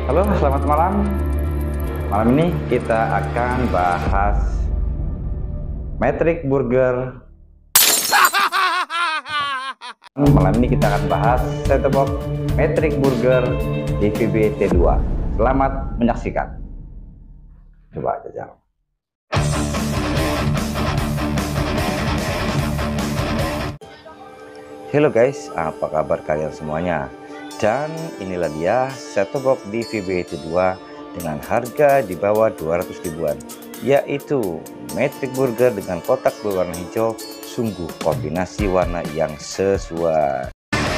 Halo, selamat malam. Malam ini kita akan bahas Metric Burger. Malam ini kita akan bahas set-top box Metric Burger DVB T2. Selamat menyaksikan. Coba aja jangan. Halo guys, apa kabar kalian semuanya? Dan inilah dia set-top box DVB T2 dengan harga di bawah 200 ribuan, yaitu Metric Burger dengan kotak berwarna hijau. Sungguh kombinasi warna yang sesuai.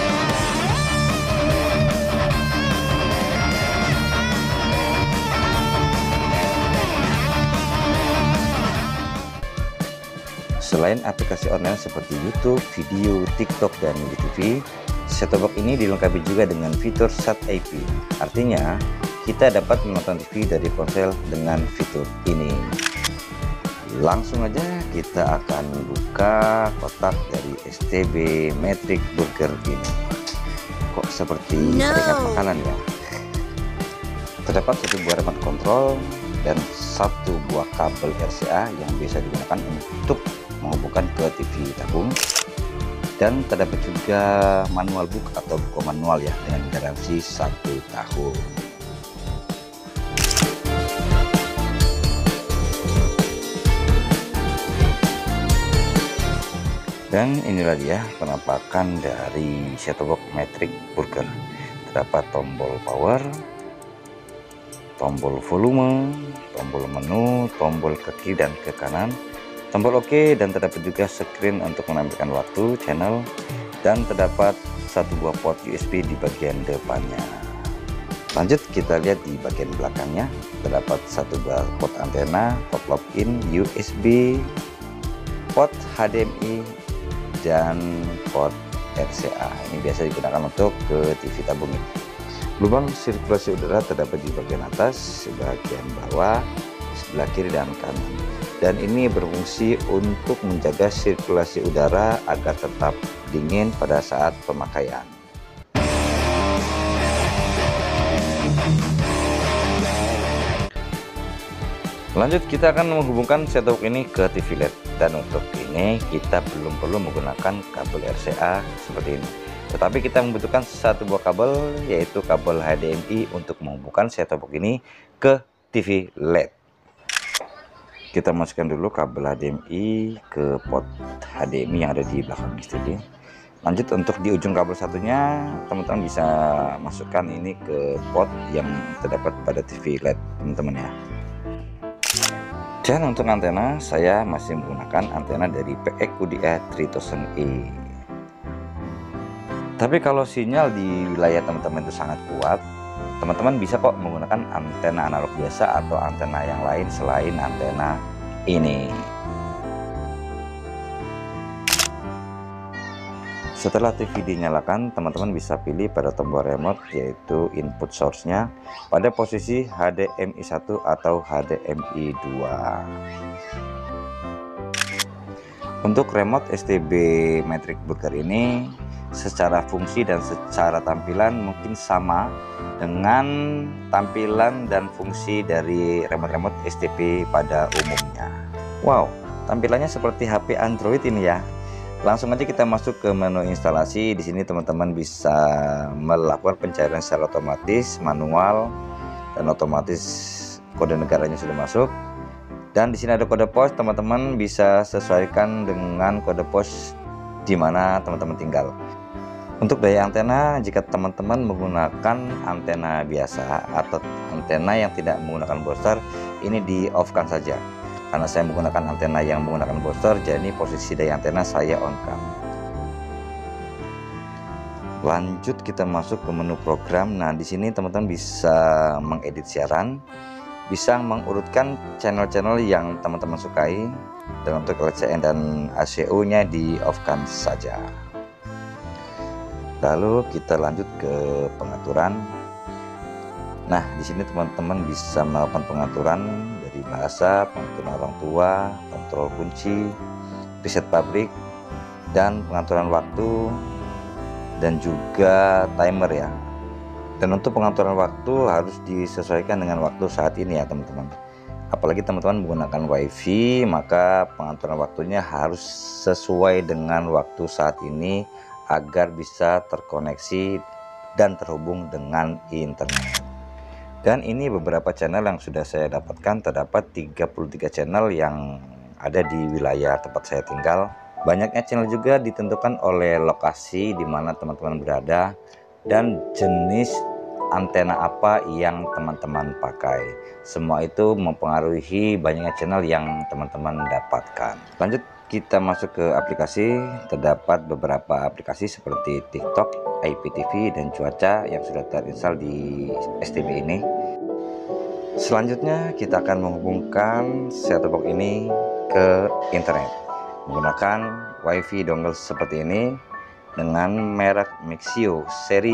Selain aplikasi online seperti YouTube, video, TikTok, dan MediaTV, set-top box ini dilengkapi juga dengan fitur SAT-IP. Artinya, kita dapat menonton TV dari ponsel dengan fitur ini. Langsung aja kita akan buka kotak dari STB Metric Burger ini. Kok seperti ringan makanan ya? Terdapat satu buah remote control dan satu buah kabel RCA yang bisa digunakan untuk menghubungkan ke TV tabung, dan terdapat juga manual book atau buku manual ya dengan garansi 1 tahun. Dan inilah dia penampakan dari set-top box Metric Burger. Terdapat tombol power, tombol volume, tombol menu, tombol ke kiri dan ke kanan, tombol OK, dan terdapat juga screen untuk menampilkan waktu, channel, dan terdapat satu buah port USB di bagian depannya. Lanjut kita lihat di bagian belakangnya. Terdapat satu buah port antena, port login, USB, port HDMI, dan port RCA. Ini biasa digunakan untuk ke TV tabung. Lubang sirkulasi udara terdapat di bagian atas, bagian bawah, sebelah kiri dan kanan. Dan ini berfungsi untuk menjaga sirkulasi udara agar tetap dingin pada saat pemakaian. Lanjut kita akan menghubungkan set-top box ini ke TV LED, dan untuk ini kita belum perlu menggunakan kabel RCA seperti ini, tetapi kita membutuhkan satu buah kabel, yaitu kabel HDMI untuk menghubungkan set-top box ini ke TV LED. Kita masukkan dulu kabel HDMI ke port HDMI yang ada di belakang STB. Lanjut untuk di ujung kabel satunya, teman-teman bisa masukkan ini ke port yang terdapat pada TV LED teman-teman ya. Dan untuk antena, saya masih menggunakan antena dari PE QDA 3000E. Tapi kalau sinyal di wilayah teman-teman itu sangat kuat, teman-teman bisa kok menggunakan antena analog biasa atau antena yang lain selain antena ini. Setelah TV dinyalakan, teman-teman bisa pilih pada tombol remote, yaitu input source-nya pada posisi HDMI 1 atau HDMI 2. Untuk remote STB Metric Burger ini secara fungsi dan secara tampilan mungkin sama dengan tampilan dan fungsi dari remote-remote STB pada umumnya. Wow, tampilannya seperti HP Android ini ya. Langsung aja kita masuk ke menu instalasi. Di sini teman-teman bisa melakukan pencairan secara otomatis, manual, dan otomatis kode negaranya sudah masuk. Dan di sini ada kode pos, teman-teman bisa sesuaikan dengan kode pos di mana teman-teman tinggal. Untuk daya antena, jika teman-teman menggunakan antena biasa atau antena yang tidak menggunakan booster, ini di off-kan saja. Karena saya menggunakan antena yang menggunakan booster, jadi posisi daya antena saya on-kan. Lanjut kita masuk ke menu program. Nah, di sini teman-teman bisa mengedit siaran, bisa mengurutkan channel-channel yang teman-teman sukai, dan untuk LCN dan ACU-nya di off-kan saja. Lalu kita lanjut ke pengaturan. Nah, di sini teman-teman bisa melakukan pengaturan dari bahasa, pengaturan orang tua, kontrol kunci, reset pabrik, dan pengaturan waktu, dan juga timer ya. Dan untuk pengaturan waktu harus disesuaikan dengan waktu saat ini ya teman-teman. Apalagi teman-teman menggunakan WiFi, maka pengaturan waktunya harus sesuai dengan waktu saat ini agar bisa terkoneksi dan terhubung dengan internet. Dan ini beberapa channel yang sudah saya dapatkan, terdapat 33 channel yang ada di wilayah tempat saya tinggal. Banyaknya channel juga ditentukan oleh lokasi di mana teman-teman berada dan jenis antena apa yang teman-teman pakai. Semua itu mempengaruhi banyaknya channel yang teman-teman dapatkan. Lanjut kita masuk ke aplikasi. Terdapat beberapa aplikasi seperti TikTok, IPTV, dan cuaca yang sudah terinstall di STB ini. Selanjutnya kita akan menghubungkan set-top box ini ke internet menggunakan WiFi dongle seperti ini dengan merek Mixio seri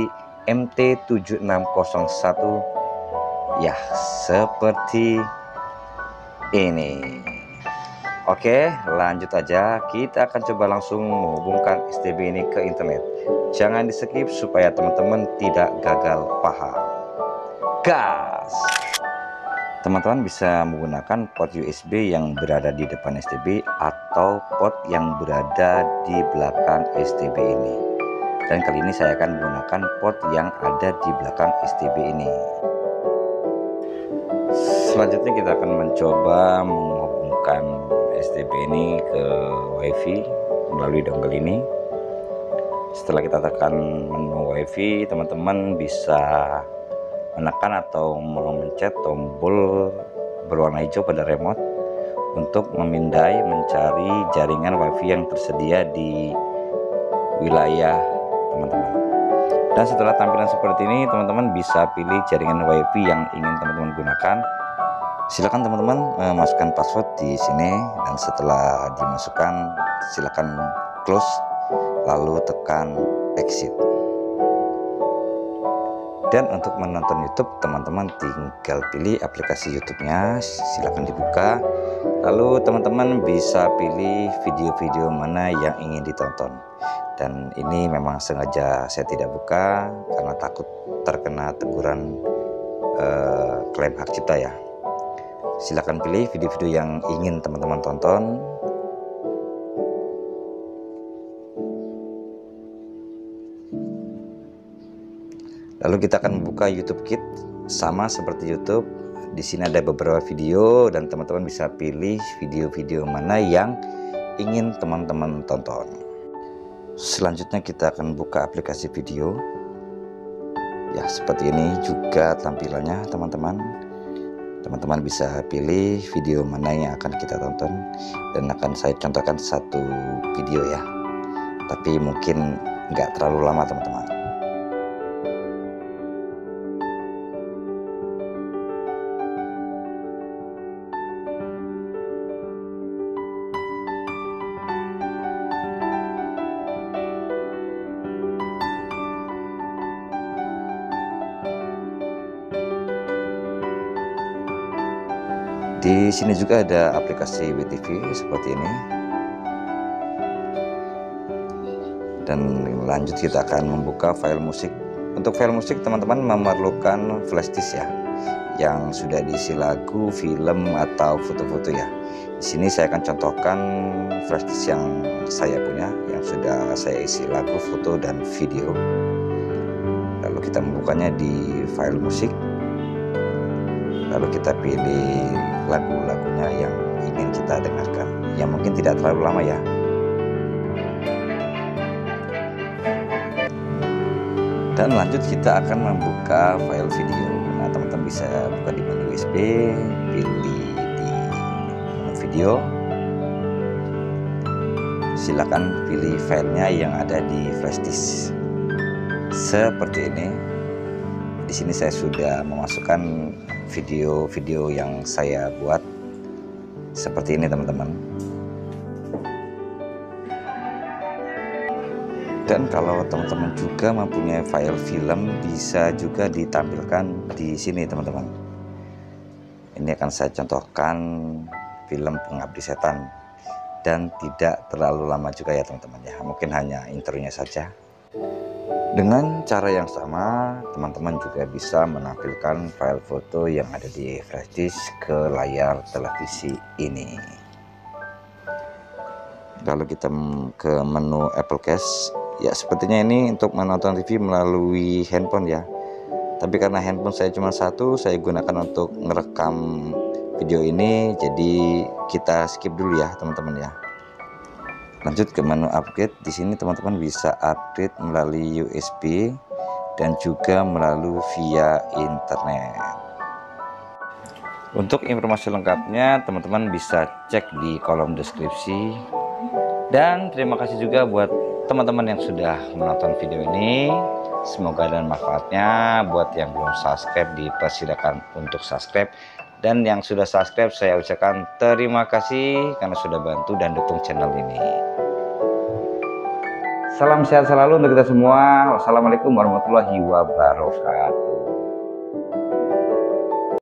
MT7601. Ya, seperti ini. Oke, lanjut aja. Kita akan coba langsung menghubungkan STB ini ke internet. Jangan di skip supaya teman-teman tidak gagal paham. Gas! Teman-teman bisa menggunakan port USB yang berada di depan STB atau port yang berada di belakang STB ini. Dan kali ini saya akan menggunakan port yang ada di belakang STB ini. Selanjutnya kita akan mencoba menghubungkan STB ini ke WiFi melalui dongle ini. Setelah kita tekan menu WiFi, teman-teman bisa menekan atau memencet tombol berwarna hijau pada remote untuk memindai mencari jaringan WiFi yang tersedia di wilayah teman-teman. Dan setelah tampilan seperti ini, teman-teman bisa pilih jaringan WiFi yang ingin teman-teman gunakan. Silakan teman-teman masukkan password di sini, dan setelah dimasukkan silakan close lalu tekan exit. Dan untuk menonton YouTube, teman-teman tinggal pilih aplikasi YouTube-nya, silakan dibuka. Lalu teman-teman bisa pilih video-video mana yang ingin ditonton. Dan ini memang sengaja saya tidak buka karena takut terkena teguran klaim hak cipta ya. Silakan pilih video-video yang ingin teman-teman tonton. Lalu kita akan membuka YouTube Kids, sama seperti YouTube. Di sini ada beberapa video dan teman-teman bisa pilih video-video mana yang ingin teman-teman tonton. Selanjutnya kita akan buka aplikasi video. Ya, seperti ini juga tampilannya teman-teman. Teman-teman bisa pilih video mana yang akan kita tonton, dan akan saya contohkan satu video ya, tapi mungkin nggak terlalu lama teman-teman. Di sini juga ada aplikasi WeTV seperti ini. Dan lanjut kita akan membuka file musik. Untuk file musik teman-teman memerlukan flash disk ya, yang sudah diisi lagu, film atau foto-foto ya. Di sini saya akan contohkan flash disk yang saya punya, yang sudah saya isi lagu, foto dan video. Lalu kita membukanya di file musik. Lalu kita pilih lagu-lagunya yang ingin kita dengarkan, yang mungkin tidak terlalu lama ya. Dan lanjut kita akan membuka file video. Nah, teman-teman bisa buka di menu USB, pilih di menu video. Silakan pilih filenya yang ada di flash disk. Seperti ini. Di sini saya sudah memasukkan video-video yang saya buat seperti ini teman-teman. Dan kalau teman-teman juga mempunyai file film, bisa juga ditampilkan di sini teman-teman. Ini akan saya contohkan film Pengabdi Setan, dan tidak terlalu lama juga ya teman-teman ya, mungkin hanya intronya saja. Dengan cara yang sama, teman-teman juga bisa menampilkan file foto yang ada di flash disk ke layar televisi ini. Kalau kita ke menu Apple Cache, ya sepertinya ini untuk menonton TV melalui handphone ya. Tapi karena handphone saya cuma satu, saya gunakan untuk merekam video ini, jadi kita skip dulu ya teman-teman ya. Lanjut ke menu upgrade. Di sini teman-teman bisa upgrade melalui USB dan juga melalui via internet. Untuk informasi lengkapnya teman-teman bisa cek di kolom deskripsi. Dan terima kasih juga buat teman-teman yang sudah menonton video ini. Semoga ada manfaatnya. Buat yang belum subscribe, dipersilakan untuk subscribe. Dan yang sudah subscribe, saya ucapkan terima kasih karena sudah bantu dan dukung channel ini. Salam sehat selalu untuk kita semua. Wassalamualaikum warahmatullahi wabarakatuh.